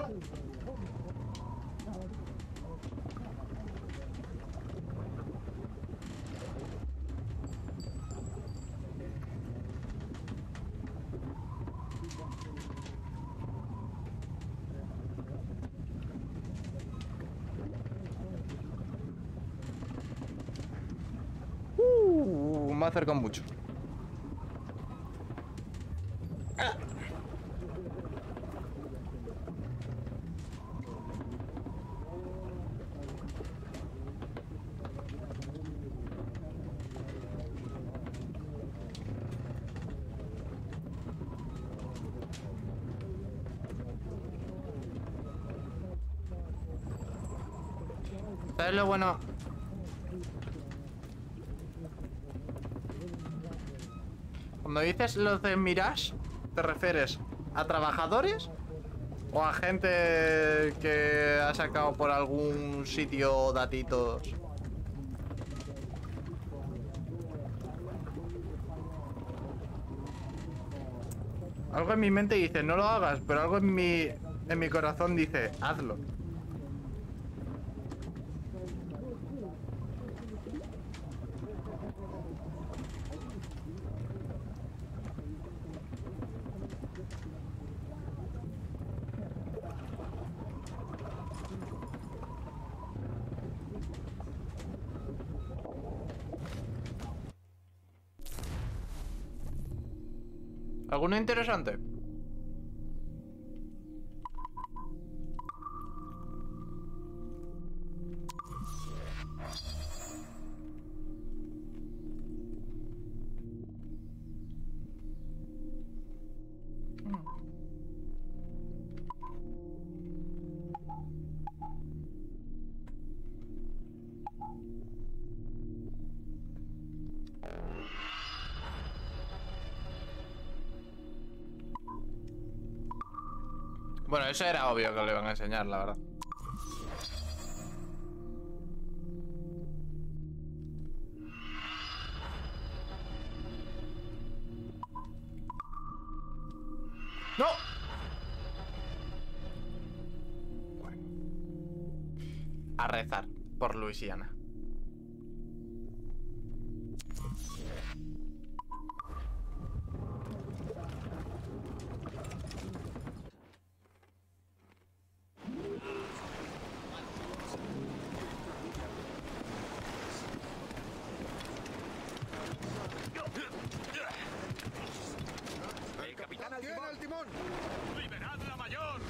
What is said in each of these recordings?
Me ha acercado mucho. ¿Sabes lo bueno? Cuando dices los de Mirage, ¿te refieres a trabajadores o a gente que ha sacado por algún sitio datitos? Algo en mi mente dice, no lo hagas, pero algo en mi corazón dice, hazlo. ¿Alguno interesante? Bueno, eso era obvio que le iban a enseñar, la verdad. ¡No! Bueno. A rezar por Luisiana. El capitán al timón. ¡Liberad la mayor!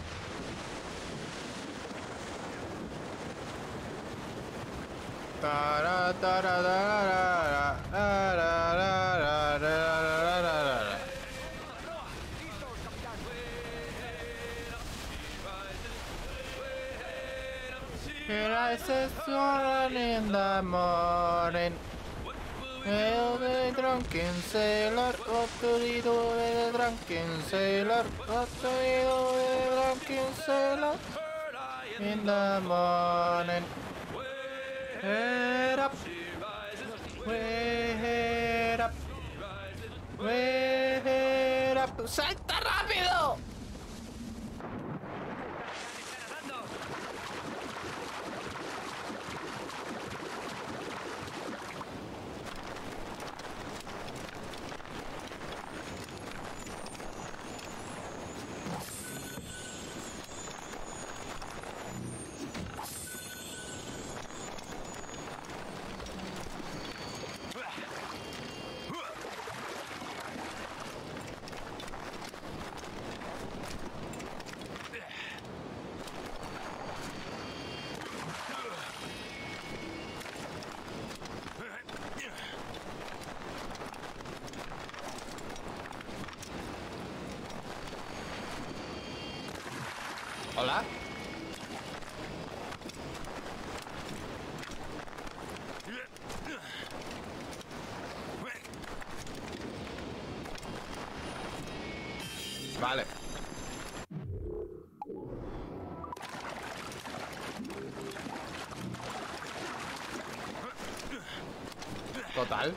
Here I say sun in the morning. Hail the drunken sailor, what do we do with the drunken sailor? What do we do with the drunken sailor? In the morning. Head up. Head up. Head up. ¡Salta rápido! Hola. Vale. Total.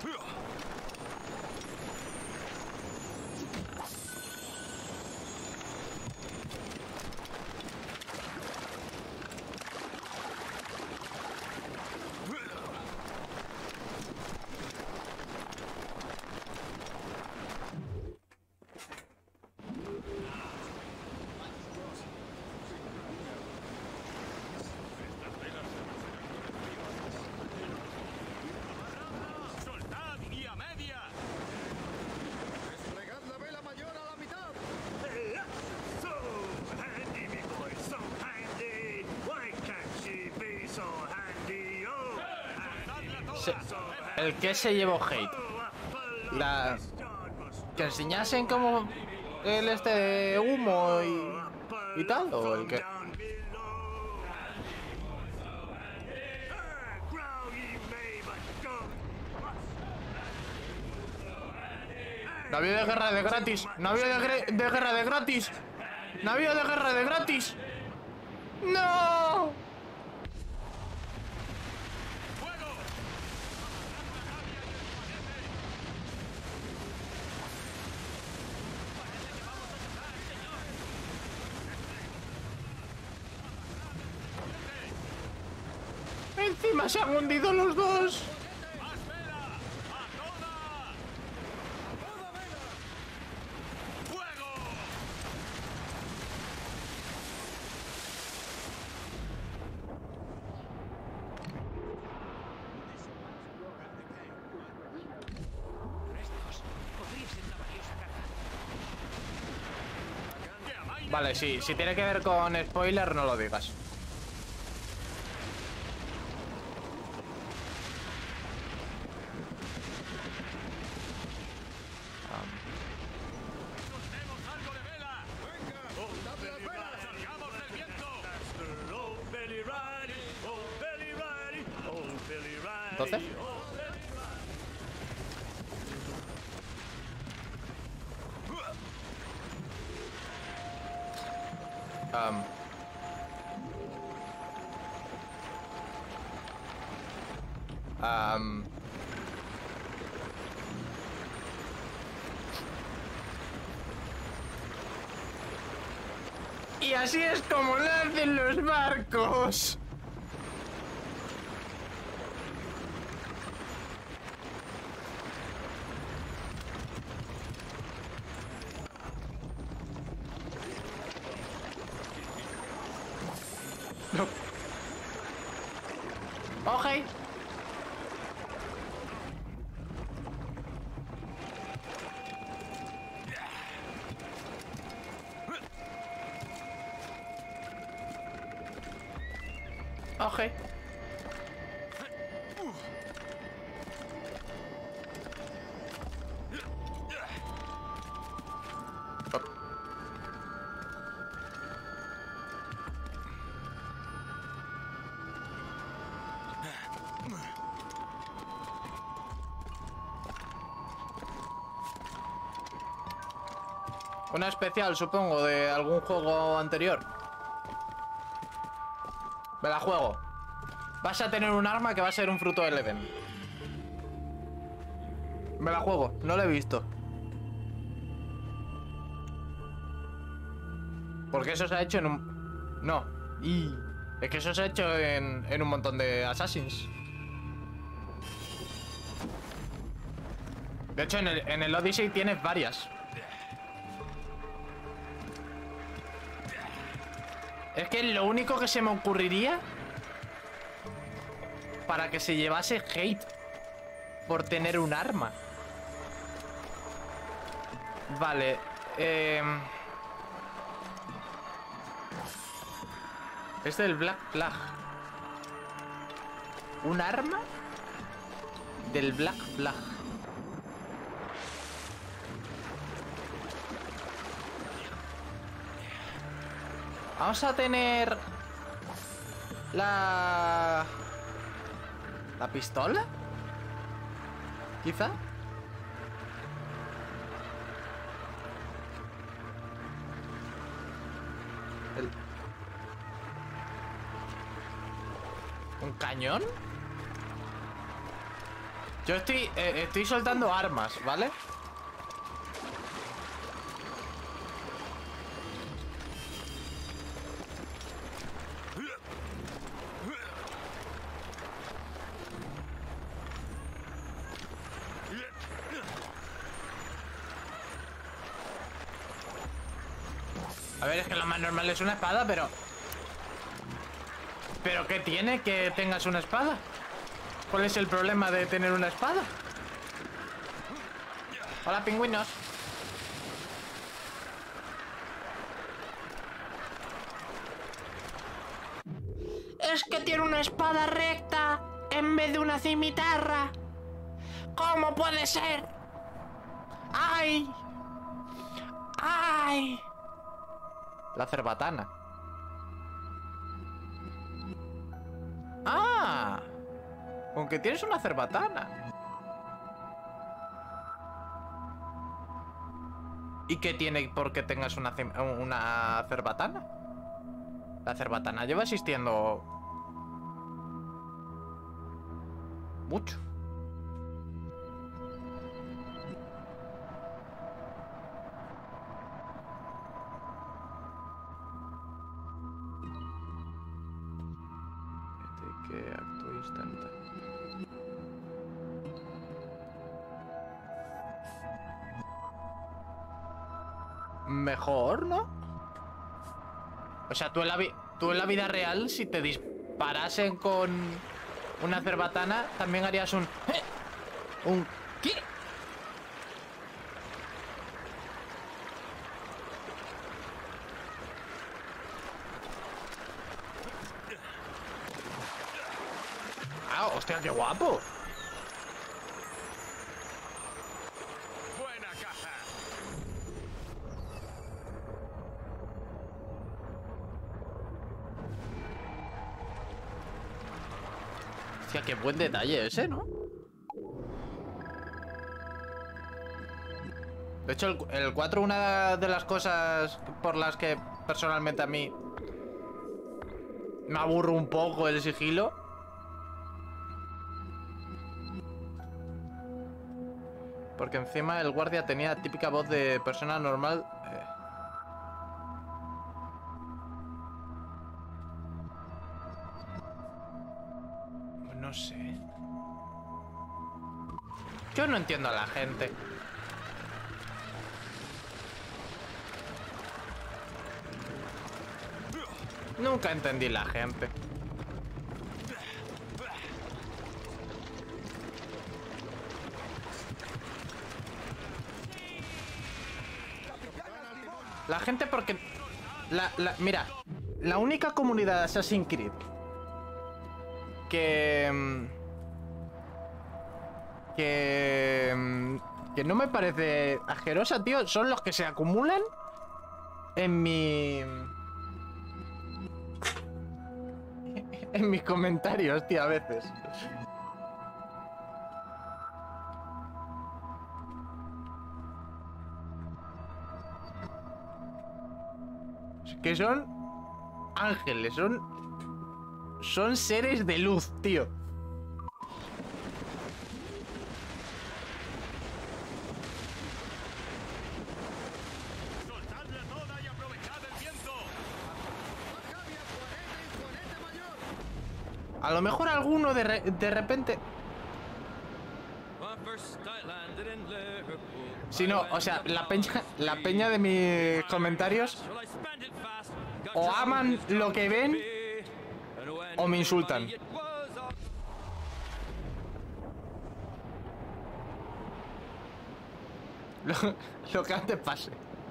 ¿El que se llevó hate? Que enseñasen como el de humo y tal, o el que... Navío de guerra de gratis. Navío de guerra de gratis. Navío de guerra de gratis. ¡No! Encima se han hundido los dos. Vale, sí, si tiene que ver con spoiler, no lo digas. Entonces, y así es como lo hacen los barcos. No. Okay. Okay. Una especial, supongo, de algún juego anterior. Me la juego. Vas a tener un arma que va a ser un fruto del Edén. Me la juego, no lo he visto. Porque eso se ha hecho en un... No. Es que eso se ha hecho en un montón de Assassins. De hecho, en el Odyssey tienes varias. Es que lo único que se me ocurriría para que se llevase hate por tener un arma. Vale. Es del Black Flag. ¿Un arma? Del Black Flag. Vamos a tener la pistola, quizá. ¿Un cañón? Yo estoy soltando armas, ¿vale? A ver, es que lo más normal es una espada, pero... ¿Pero qué tiene que tengas una espada? ¿Cuál es el problema de tener una espada? Hola, pingüinos. Es que tiene una espada recta. en vez de una cimitarra. ¿Cómo puede ser? ¡Ay! ¡Ay! La cerbatana. ¡Ah! Aunque tienes una cerbatana. ¿Y qué tiene porque tengas una cerbatana? La cerbatana lleva existiendo mucho. Que actúe instantáneo. Mejor, ¿no? O sea, tú en la vida real, si te disparasen con una cerbatana, también harías un... ¿Un qué? ¡Ah, hostia, qué guapo! Buena caza. Hostia, qué buen detalle ese, ¿no? De hecho, el 4, una de las cosas por las que personalmente a mí me aburro un poco el sigilo. Porque encima el guardia tenía típica voz de persona normal. No sé. Yo no entiendo a la gente. Nunca entendí la gente. La gente porque... mira, la única comunidad de Assassin's Creed que no me parece asquerosa, tío, son los que se acumulan en en mis comentarios, tío, a veces. Que son ángeles, son seres de luz, tío. Soltadla toda y aprovechad el viento. A lo mejor alguno de repente... Si no, o sea, la peña de mis comentarios o aman lo que ven o me insultan. Lo que antes pase.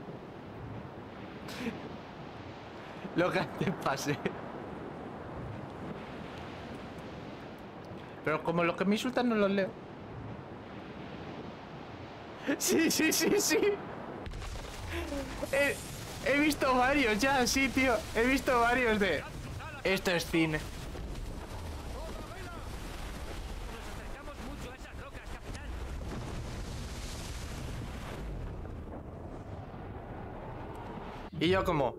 Lo que antes pase. Pero como los que me insultan no los leo. Sí. He visto varios ya, sí, tío. He visto varios de... Esto es cine. Y yo como...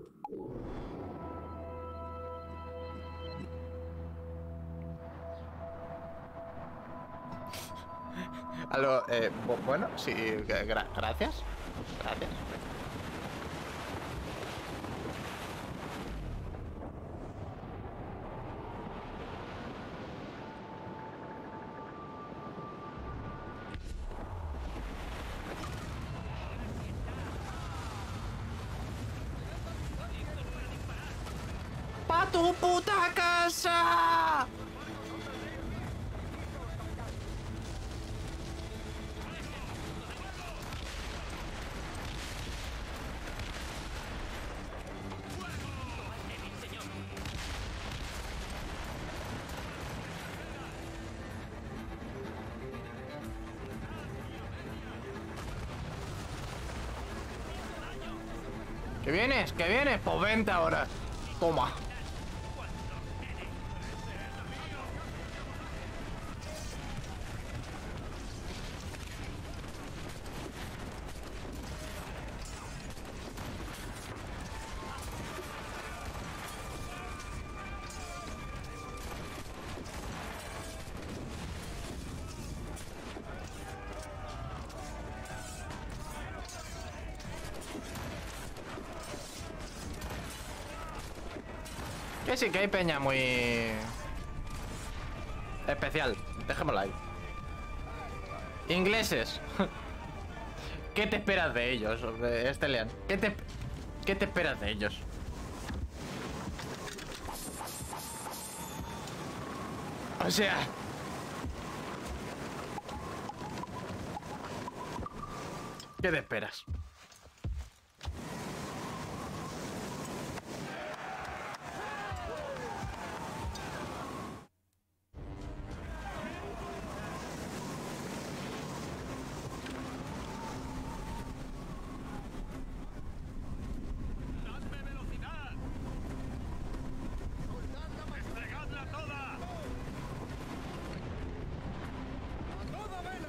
bueno, sí, gracias. Gracias. ¡Pa' tu puta casa! ¿Qué vienes? ¿Qué vienes? Pues vente ahora. Toma. Que sí, que hay peña muy especial. Dejémosla ahí. Ingleses. ¿Qué te esperas de ellos, Stelian? ¿Qué te esperas de ellos? O sea... ¿Qué te esperas? ¡Dadme velocidad! ¡Desplegadla toda! ¡A toda vela!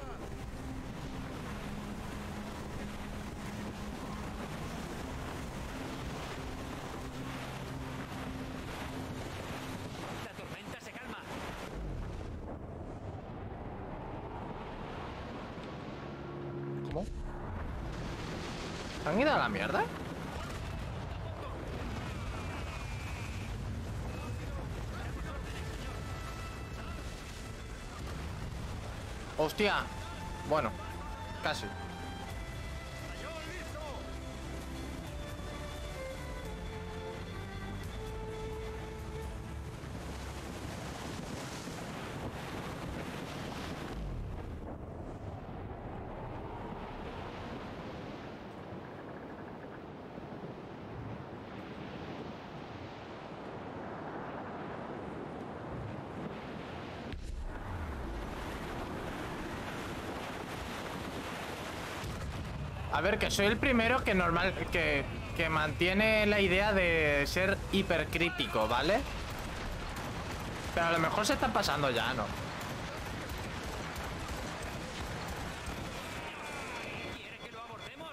La tormenta se calma. ¿Cómo? ¿Se han ido a la mierda? Hostia. Bueno, casi. A ver, que soy el primero que que mantiene la idea de ser hipercrítico, ¿vale? Pero a lo mejor se está pasando ya, ¿no? ¿Quiere que lo abordemos?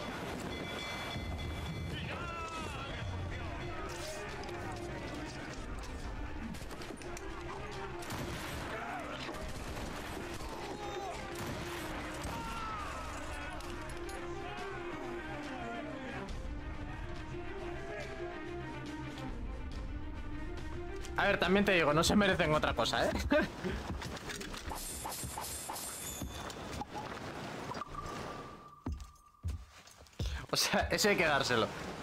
A ver, también te digo, no se merecen otra cosa, ¿eh? O sea, eso hay que dárselo.